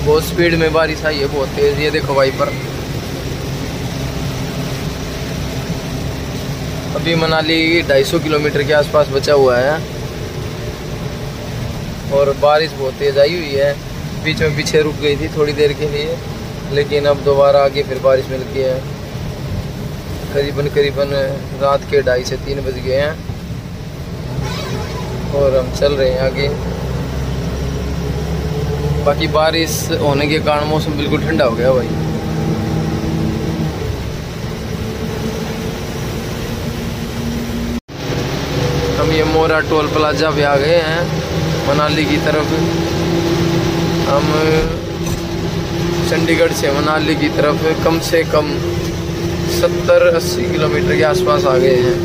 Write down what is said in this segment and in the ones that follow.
बहुत स्पीड में बारिश आई है, बहुत तेज। ये देखो वाइपर। अभी मनाली 250 किलोमीटर के आसपास बचा हुआ है और बारिश बहुत तेज आई हुई है। बीच में पीछे रुक गई थी थोड़ी देर के लिए, लेकिन अब दोबारा आगे फिर बारिश मिल गई है। करीबन रात के 2:30 से 3 बज गए हैं और हम चल रहे हैं आगे। बाकी बारिश होने के कारण मौसम बिल्कुल ठंडा हो गया भाई। हम ये मोरा टोल प्लाजा पे आ गए हैं मनाली की तरफ। हम चंडीगढ़ से मनाली की तरफ कम से कम 70-80 किलोमीटर के आसपास आ गए हैं।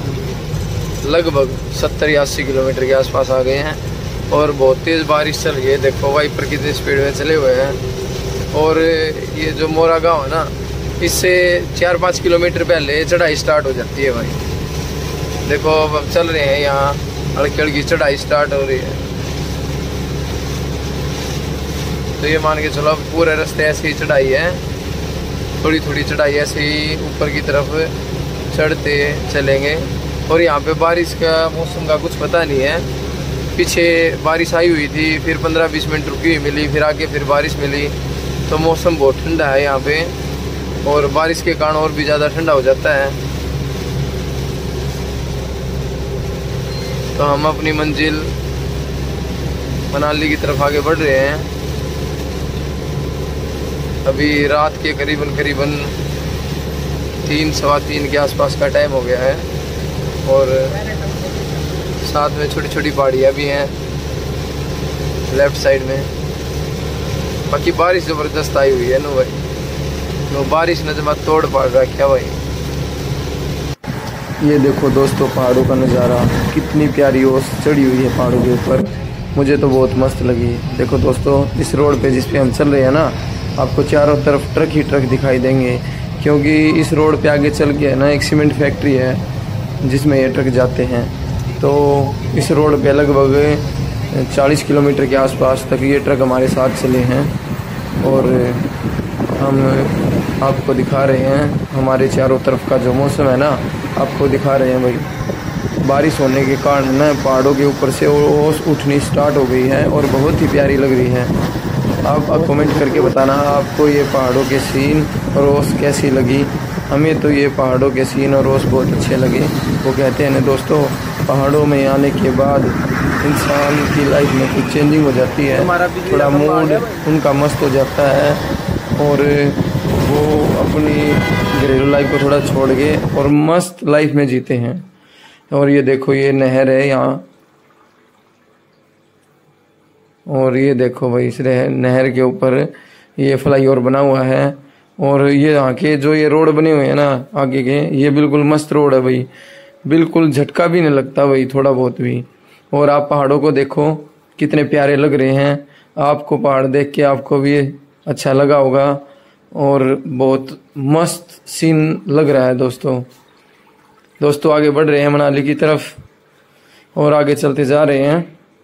लगभग 70 या 80 किलोमीटर के आसपास आ गए हैं और बहुत तेज़ बारिश चल रही है। देखो वाइपर कितनी स्पीड में चले हुए हैं। और ये जो मोरा गाँव है ना, इससे 4-5 किलोमीटर पहले चढ़ाई स्टार्ट हो जाती है भाई। देखो अब हम चल रहे हैं, यहाँ हल्की हल्की चढ़ाई स्टार्ट हो रही है। तो ये मान के चलो अब पूरे रास्ते ऐसे ही चढ़ाई है, थोड़ी थोड़ी चढ़ाई ऐसे ही ऊपर की तरफ चढ़ते चलेंगे। और यहाँ पे बारिश का मौसम का कुछ पता नहीं है। पीछे बारिश आई हुई थी, फिर 15-20 मिनट रुकी हुई मिली, फिर आगे फिर बारिश मिली। तो मौसम बहुत ठंडा है यहाँ पे और बारिश के कारण और भी ज़्यादा ठंडा हो जाता है। तो हम अपनी मंजिल मनाली की तरफ आगे बढ़ रहे हैं। अभी रात के करीबन 3-3:15 के आसपास का टाइम हो गया है और साथ में छोटी छोटी पहाड़ियाँ भी हैं लेफ्ट साइड में। बाकी बारिश ज़बरदस्त आई हुई है नो भाई, नो बारिश ने जमा तोड़ पाड़ रहा क्या भाई। ये देखो दोस्तों पहाड़ों का नज़ारा, कितनी प्यारी ओस चढ़ी हुई है पहाड़ों के ऊपर। मुझे तो बहुत मस्त लगी। देखो दोस्तों इस रोड पे जिस पे हम चल रहे हैं ना, आपको चारों तरफ ट्रक ही ट्रक दिखाई देंगे, क्योंकि इस रोड पे आगे चल के है ना एक सीमेंट फैक्ट्री है जिसमें ये ट्रक जाते हैं। तो इस रोड पे लगभग 40 किलोमीटर के आसपास तक ये ट्रक हमारे साथ चले हैं और हम आपको दिखा रहे हैं हमारे चारों तरफ का जो मौसम है ना, आपको दिखा रहे हैं भाई। बारिश होने के कारण ना पहाड़ों के ऊपर से ओस उठनी स्टार्ट हो गई है और बहुत ही प्यारी लग रही है। आप कमेंट करके बताना आपको ये पहाड़ों के सीन और ओस कैसी लगी। हमें तो ये पहाड़ों के सीन और ओस बहुत अच्छे लगे। वो कहते हैं ना दोस्तों, पहाड़ों में आने के बाद इंसान की लाइफ में कुछ चेंजिंग हो जाती है, थोड़ा मूड उनका मस्त हो जाता है और वो अपनी घरेलू लाइफ को थोड़ा छोड़ के और मस्त लाइफ में जीते हैं। और ये देखो ये नहर है यहाँ, और ये देखो भाई इस नहर के ऊपर ये फ्लाईओवर बना हुआ है। और ये यहाँ के जो ये रोड बने हुए हैं ना आगे के, ये बिल्कुल मस्त रोड है भाई, बिल्कुल झटका भी नहीं लगता भाई थोड़ा बहुत भी। और आप पहाड़ों को देखो कितने प्यारे लग रहे हैं। आपको पहाड़ देख के आपको भी अच्छा लगा होगा और बहुत मस्त सीन लग रहा है दोस्तों आगे बढ़ रहे हैं मनाली की तरफ और आगे चलते जा रहे हैं।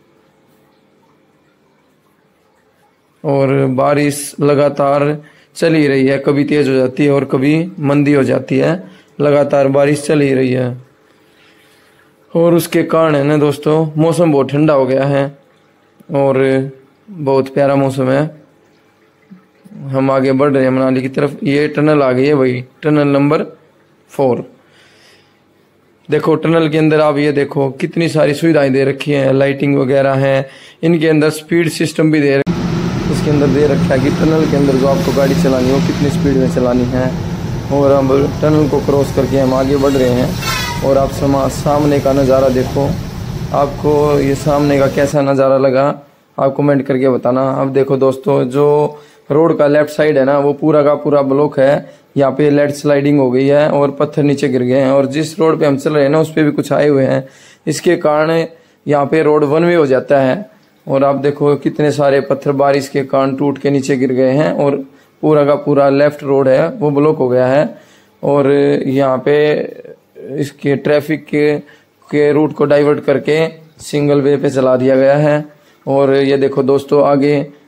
और बारिश लगातार चल ही रही है, कभी तेज हो जाती है और कभी मंदी हो जाती है। लगातार बारिश चल ही रही है और उसके कारण है ना दोस्तों मौसम बहुत ठंडा हो गया है और बहुत प्यारा मौसम है। हम आगे बढ़ रहे हैं मनाली की तरफ। ये टनल आ गई है भाई, टनल नंबर 4। देखो टनल के अंदर आप ये देखो कितनी सारी सुविधाएं दे रखी हैं, लाइटिंग वगैरह है। इनके अंदर स्पीड सिस्टम भी इसके अंदर दे रखा है कि टनल के अंदर जो आपको गाड़ी चलानी हो कितनी स्पीड में चलानी है। और अब टनल को क्रॉस करके हम आगे बढ़ रहे हैं और आप सामने का नज़ारा देखो। आपको ये सामने का कैसा नज़ारा लगा आप कमेंट करके बताना। अब देखो दोस्तों जो रोड का लेफ्ट साइड है ना, वो पूरा का पूरा ब्लॉक है। यहाँ पे लैंड स्लाइडिंग हो गई है और पत्थर नीचे गिर गए हैं। और जिस रोड पे हम चल रहे हैं ना उस पे भी कुछ आए हुए हैं, इसके कारण यहाँ पे रोड 1 वे हो जाता है। और आप देखो कितने सारे पत्थर बारिश के कारण टूट के नीचे गिर गए हैं और पूरा का पूरा लेफ्ट रोड है वो ब्लॉक हो गया है। और यहाँ पे इसके ट्रैफिक के रूट को डाइवर्ट करके सिंगल वे पे चला दिया गया है। और ये देखो दोस्तों आगे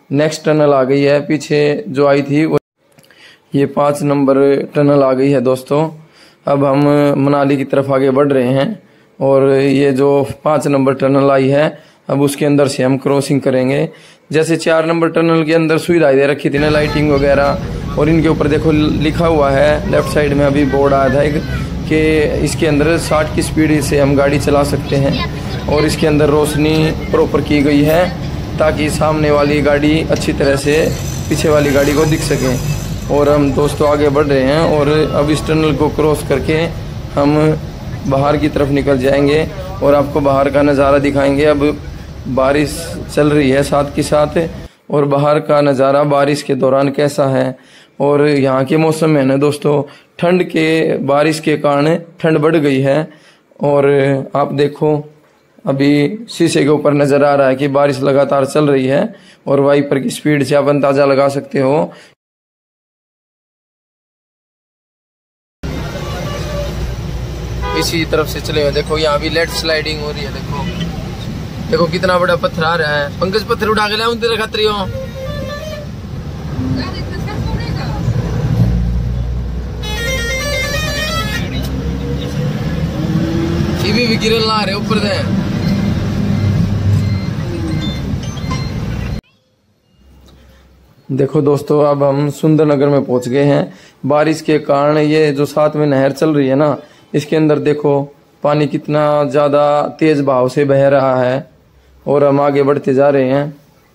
नेक्स्ट टनल आ गई है, पीछे जो आई थी वो ये 5 नंबर टनल आ गई है दोस्तों। अब हम मनाली की तरफ आगे बढ़ रहे हैं और ये जो 5 नंबर टनल आई है अब उसके अंदर से हम क्रॉसिंग करेंगे। जैसे 4 नंबर टनल के अंदर सुविधाएं दे रखी थी ना, लाइटिंग वगैरह, और इनके ऊपर देखो लिखा हुआ है लेफ्ट साइड में, अभी बोर्ड आया था एक कि इसके अंदर 60 की स्पीड से हम गाड़ी चला सकते हैं। और इसके अंदर रोशनी प्रॉपर की गई है ताकि सामने वाली गाड़ी अच्छी तरह से पीछे वाली गाड़ी को दिख सके। और हम दोस्तों आगे बढ़ रहे हैं और अब इस टनल को क्रॉस करके हम बाहर की तरफ निकल जाएंगे और आपको बाहर का नज़ारा दिखाएंगे। अब बारिश चल रही है साथ के साथ, और बाहर का नज़ारा बारिश के दौरान कैसा है। और यहाँ के मौसम में ना दोस्तों ठंड के बारिश के कारण ठंड बढ़ गई है। और आप देखो अभी शीशे के ऊपर नज़र आ रहा है कि बारिश लगातार चल रही है और वाइपर की स्पीड से आप अंदाज़ा लगा सकते हो। इसी तरफ से चलेगा, देखो यहाँ भी लेट स्लाइडिंग हो रही है। देखो देखो कितना बड़ा पत्थर आ रहा है। पंकज पत्थर उठा के लाऊं तेरे खतरी हो। ये भी गिरल ला रहे ऊपर से। देखो दोस्तों अब हम सुंदरनगर में पहुंच गए हैं। बारिश के कारण ये जो साथ में नहर चल रही है ना, इसके अंदर देखो पानी कितना ज़्यादा तेज बहाव से बह रहा है और हम आगे बढ़ते जा रहे हैं।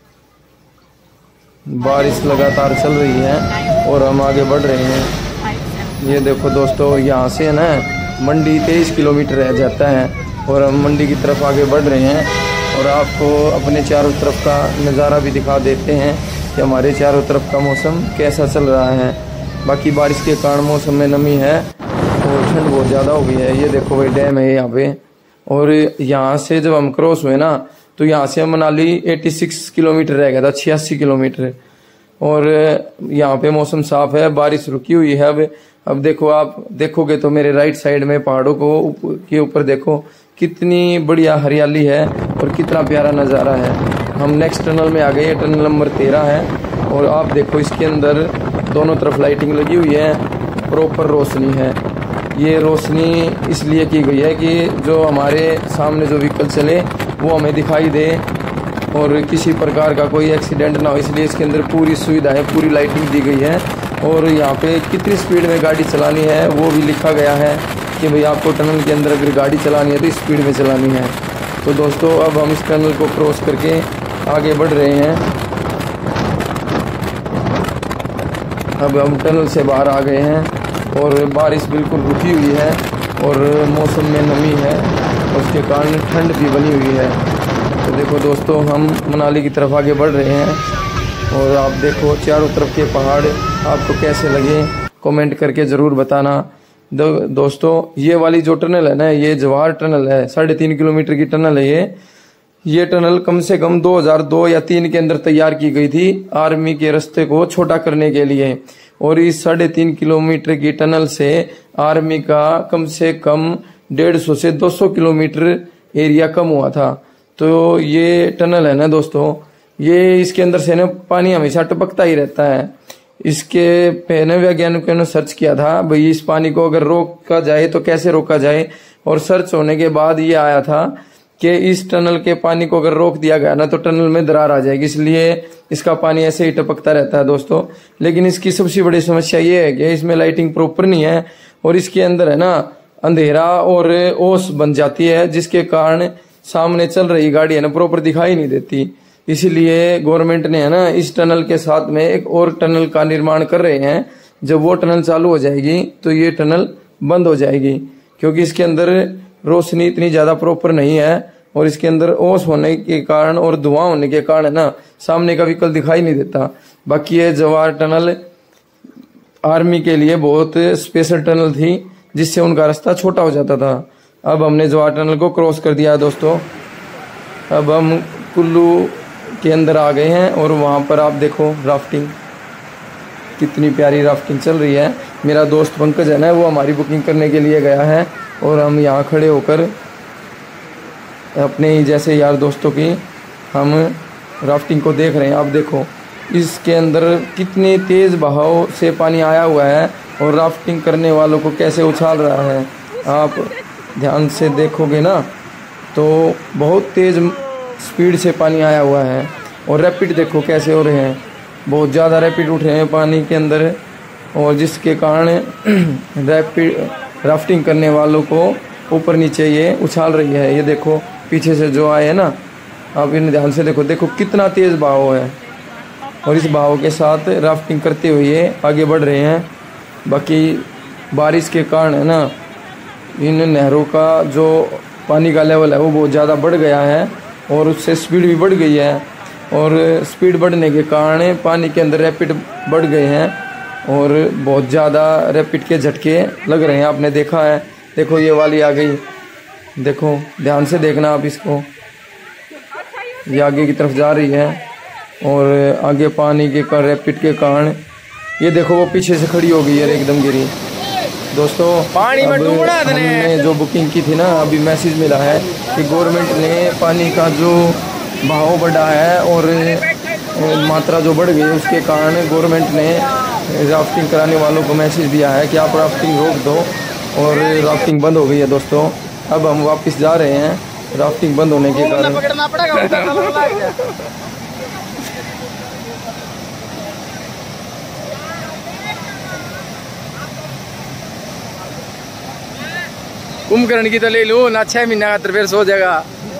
बारिश लगातार चल रही है और हम आगे बढ़ रहे हैं। ये देखो दोस्तों यहाँ से ना मंडी 23 किलोमीटर रह जाता है और हम मंडी की तरफ आगे बढ़ रहे हैं और आपको अपने चारों तरफ का नज़ारा भी दिखा देते हैं कि हमारे चारों तरफ का मौसम कैसा चल रहा है। बाकी बारिश के कारण मौसम में नमी है और ठंड बहुत ज़्यादा हो गई है। ये देखो भाई डैम है यहाँ पे। और यहाँ से जब हम क्रॉस हुए ना तो यहाँ से मनाली 86 किलोमीटर रह गया था, 86 किलोमीटर। और यहाँ पे मौसम साफ है, बारिश रुकी हुई है। अब देखो आप देखोगे तो मेरे राइट साइड में पहाड़ों को के ऊपर देखो कितनी बढ़िया हरियाली है और कितना प्यारा नज़ारा है। हम नेक्स्ट टनल में आ गए, टनल नंबर 13 है। और आप देखो इसके अंदर दोनों तरफ लाइटिंग लगी हुई है, प्रॉपर रोशनी है। ये रोशनी इसलिए की गई है कि जो हमारे सामने जो व्हीकल चले वो हमें दिखाई दे और किसी प्रकार का कोई एक्सीडेंट ना हो, इसलिए इसके अंदर पूरी सुविधा है, पूरी लाइटिंग दी गई है। और यहाँ पे कितनी स्पीड में गाड़ी चलानी है वो भी लिखा गया है कि भाई आपको टनल के अंदर अगर गाड़ी चलानी है तो स्पीड में चलानी है। तो दोस्तों अब हम इस टनल को क्रॉस करके आगे बढ़ रहे हैं। अब हम टनल से बाहर आ गए हैं और बारिश बिल्कुल रुकी हुई है और मौसम में नमी है, उसके कारण ठंड भी बनी हुई है। तो देखो दोस्तों हम मनाली की तरफ आगे बढ़ रहे हैं और आप देखो चारों तरफ के पहाड़ आपको कैसे लगे कमेंट करके ज़रूर बताना। दोस्तों ये वाली जो टनल है ना, ये जवाहर टनल है, 3.5 किलोमीटर की टनल है। ये टनल कम से कम 2002 या 3 के अंदर तैयार की गई थी आर्मी के रास्ते को छोटा करने के लिए। और इस 3.5 किलोमीटर की टनल से आर्मी का कम से कम 150 से 200 किलोमीटर एरिया कम हुआ था। तो ये टनल है ना दोस्तों, ये इसके अंदर से ना पानी हमेशा टपकता ही रहता है। इसके पहले वैज्ञानिकों ने सर्च किया था भाई इस पानी को अगर रोका जाए तो कैसे रोका जाए, और सर्च होने के बाद ये आया था कि इस टनल के पानी को अगर रोक दिया गया ना तो टनल में दरार आ जाएगी, इसलिए इसका पानी ऐसे ही टपकता रहता है दोस्तों। लेकिन इसकी सबसे बड़ी समस्या ये है कि इसमें लाइटिंग प्रॉपर नहीं है और इसके अंदर है ना अंधेरा और ओस बन जाती है, जिसके कारण सामने चल रही गाड़ी है ना प्रॉपर दिखाई नहीं देती। इसीलिए गवर्नमेंट ने है ना इस टनल के साथ में एक और टनल का निर्माण कर रहे हैं। जब वो टनल चालू हो जाएगी तो ये टनल बंद हो जाएगी, क्योंकि इसके अंदर रोशनी इतनी ज़्यादा प्रॉपर नहीं है और इसके अंदर ओस होने के कारण और धुआं होने के कारण ना सामने का व्हीकल दिखाई नहीं देता। बाकी ये जवाहर टनल आर्मी के लिए बहुत स्पेशल टनल थी, जिससे उनका रास्ता छोटा हो जाता था। अब हमने जवाहर टनल को क्रॉस कर दिया है दोस्तों। अब हम कुल्लू के अंदर आ गए हैं और वहाँ पर आप देखो राफ्टिंग, कितनी प्यारी राफ्टिंग चल रही है। मेरा दोस्त पंकज है ना, वो हमारी बुकिंग करने के लिए गया है और हम यहाँ खड़े होकर अपने ही जैसे यार दोस्तों की हम राफ्टिंग को देख रहे हैं। आप देखो इसके अंदर कितनी तेज़ बहाव से पानी आया हुआ है और राफ्टिंग करने वालों को कैसे उछाल रहा है। आप ध्यान से देखोगे ना तो बहुत तेज़ स्पीड से पानी आया हुआ है और रैपिड देखो कैसे हो रहे हैं, बहुत ज़्यादा रैपिड उठ रहे हैं पानी के अंदर, और जिसके कारण राफ्टिंग करने वालों को ऊपर नीचे ये उछाल रही है। ये देखो पीछे से जो आए हैं ना, आप इन ध्यान से देखो, देखो कितना तेज़ बहाव है और इस बहाव के साथ राफ्टिंग करते हुए आगे बढ़ रहे हैं। बाकी बारिश के कारण है ना, इन नहरों का जो पानी का लेवल है वो बहुत ज़्यादा बढ़ गया है और उससे स्पीड भी बढ़ गई है, और स्पीड बढ़ने के कारण पानी के अंदर रैपिड बढ़ गए हैं और बहुत ज़्यादा रैपिड के झटके लग रहे हैं। आपने देखा है, देखो ये वाली आ गई, देखो ध्यान से देखना आप इसको, ये आगे की तरफ जा रही है और आगे पानी के कारण रैपिड के कारण ये देखो वो पीछे से खड़ी हो गई है, एकदम गिरी। दोस्तों पानी में डूबना हमने जो बुकिंग की थी ना, अभी मैसेज मिला है कि गवर्नमेंट ने पानी का जो बहाव बढ़ा है और मात्रा जो बढ़ गई उसके कारण गवर्नमेंट ने राफ्टिंग कराने वालों को मैसेज दिया है कि आप राफ्टिंग रोक दो, और राफ्टिंग बंद हो गई है। दोस्तों अब हम वापस जा रहे हैं राफ्टिंग बंद होने के कारण। कुंभकर्ण की तो ले लूँ ना, 6 महीने का तो फिर सो जाएगा।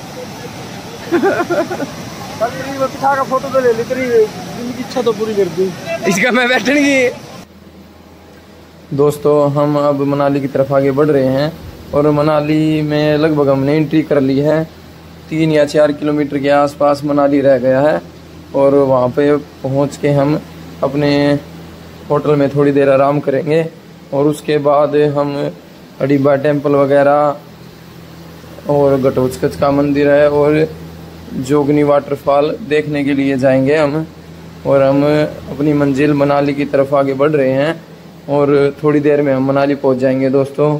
का फोटो तो ले ली, तेरी इच्छा तो पूरी कर दी, इसका मैं बैठूंगी। दोस्तों हम अब मनाली की तरफ आगे बढ़ रहे हैं और मनाली में लगभग हमने एंट्री कर ली है। 3 या 4 किलोमीटर के आसपास मनाली रह गया है और वहाँ पे पहुँच के हम अपने होटल में थोड़ी देर आराम करेंगे और उसके बाद हम अडिबा टेम्पल वगैरह और घटोत्कच का मंदिर है और जोगनी वाटरफॉल देखने के लिए जाएंगे हम। और हम अपनी मंजिल मनाली की तरफ आगे बढ़ रहे हैं और थोड़ी देर में हम मनाली पहुंच जाएंगे। दोस्तों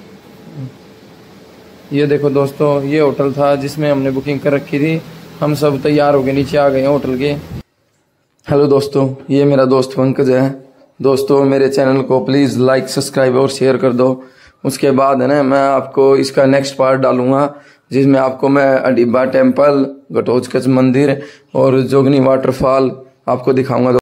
ये देखो दोस्तों, ये होटल था जिसमें हमने बुकिंग कर रखी थी। हम सब तैयार होके नीचे आ गए हैं होटल के। हेलो दोस्तों, ये मेरा दोस्त पंकज है। दोस्तों मेरे चैनल को प्लीज़ लाइक, सब्सक्राइब और शेयर कर दो। उसके बाद है ना, मैं आपको इसका नेक्स्ट पार्ट डालूंगा जिसमें आपको मैं अडिबा टेम्पल, घटोत्कच मंदिर और जोगनी वाटरफॉल आपको दिखाऊंगा।